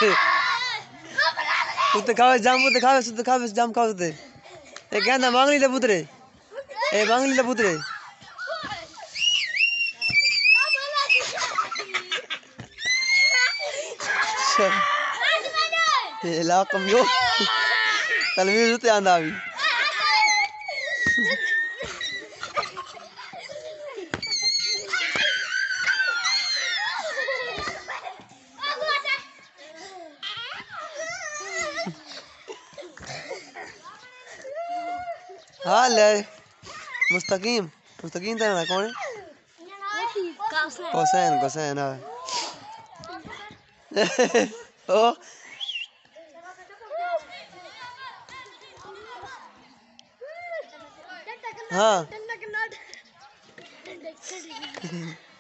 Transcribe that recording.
पुत्र खावे जाम पुत्र खावे जाम खावे ते ए कहना मांगली ले पुत्रे ए मांगली ले पुत्रे ये ला कम यो तलवीर उते आंदा भी हाँ ले मुस्तकीम मुस्तकीम तेरा ना कौन है हुसैन हुसैन हाँ ओ हाँ